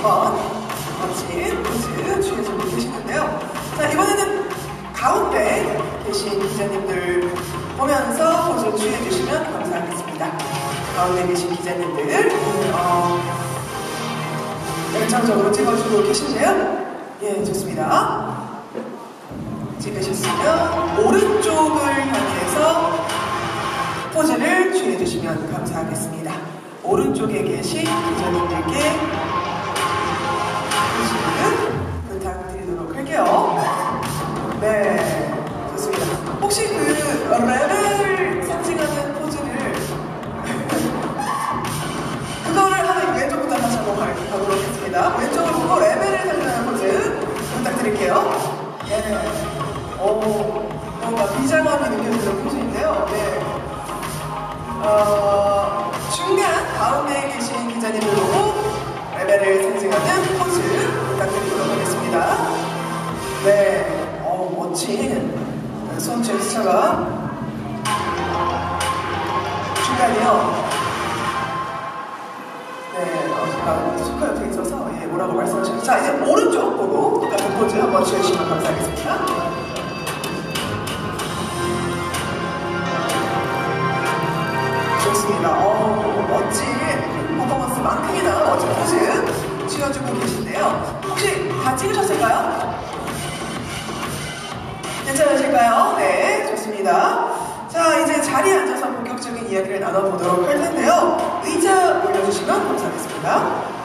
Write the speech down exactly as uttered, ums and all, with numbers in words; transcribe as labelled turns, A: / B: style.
A: 한번 멋진 포즈 취해주고 계시는데요. 자, 이번에는 가운데 계신 기자님들 보면서 포즈 취해주시면 감사하겠습니다. 가운데 계신 기자님들 어, 열정적으로 찍어주고 계신데요. 예, 좋습니다. 찍으셨으면 오른쪽을 향해서 포즈를 취해주시면 감사하겠습니다. 오른쪽에 계신 기자님들께 포즈를 부탁드리도록 할게요. 네, 좋습니다. 혹시 그 레벨을 상징하는 포즈를 그거를 하면 왼쪽부터 다시 한번 가도록 하겠습니다. 왼쪽을 보고 레벨을 상징하는 포즈 부탁드릴게요. 네, 오, 뭔가 비장함이 느껴지는 포즈인데요. 네. 어, 중간 가운데 계신 기자님을 보고 레벨을 상징하는 포즈 부탁드리도록 하겠습니다. 네, 어, 멋진 손 제스처가 중간이요. 네, 어, 제가 손가 옆에 있어서 예, 뭐라고 말씀하셨죠? 자, 이제 오른쪽 보고 똑같은 포즈 한번 취해주시면 감사하겠습니다. 좋습니다. 어, 멋진 퍼포먼스만큼이나 멋진 포즈 취해주고 계신데요. 혹시 다 찍으셨을까요? 괜찮으실까요? 네, 좋습니다. 자, 이제 자리에 앉아서 본격적인 이야기를 나눠보도록 할 텐데요. 의자 올려주시면 감사하겠습니다.